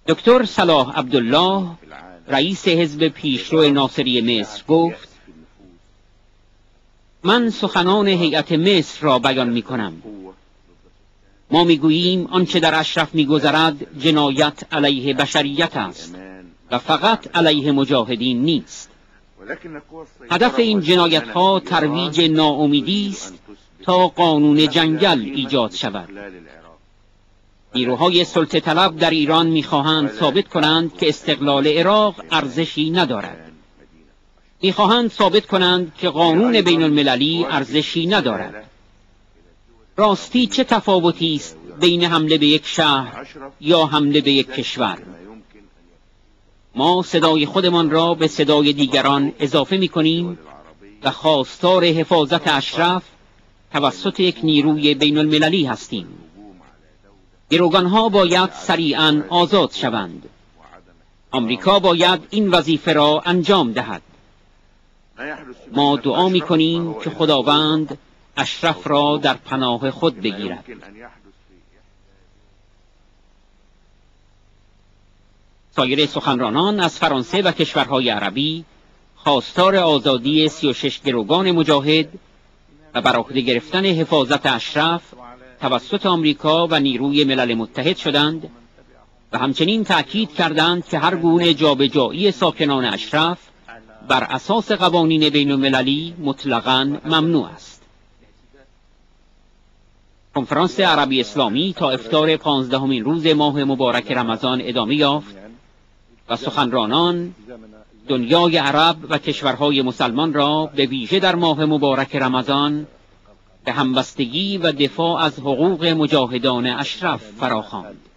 دکتر صلاح عبدالله رئیس حزب پیشرو ناصری مصر گفت: من سخنان هیئت مصر را بیان می کنم. ما می گوییم آنچه در اشرف می گذرد جنایت علیه بشریت است و فقط علیه مجاهدین نیست. هدف این جنایت ها ترویج ناامیدی است تا قانون جنگل ایجاد شود. نیروهای سلطه طلب در ایران می‌خواهند ثابت کنند که استقلال عراق ارزشی ندارد. می‌خواهند ثابت کنند که قانون بین المللی ارزشی ندارد. راستی چه تفاوتی است بین حمله به یک شهر یا حمله به یک کشور؟ ما صدای خودمان را به صدای دیگران اضافه می‌کنیم و خواستار حفاظت اشرف توسط یک نیروی بین المللی هستیم. گروگانها باید سریعاً آزاد شوند. آمریکا باید این وظیفه را انجام دهد. ما دعا می‌کنیم که خداوند اشرف را در پناه خود بگیرد. سایر سخنرانان از فرانسه و کشورهای عربی خواستار آزادی 36 گروگان مجاهد و بر عهده گرفتن حفاظت اشرف توسط آمریکا و نیروی ملل متحد شدند و همچنین تأکید کردند که هر گونه جابجایی ساکنان اشرف بر اساس قوانین بین المللی مطلقاً ممنوع است. کنفرانس عربی اسلامی تا افطار 15مین روز ماه مبارک رمضان ادامه یافت و سخنرانان دنیای عرب و کشورهای مسلمان را به ویژه در ماه مبارک رمضان به همبستگی و دفاع از حقوق مجاهدان اشرف فراخواند.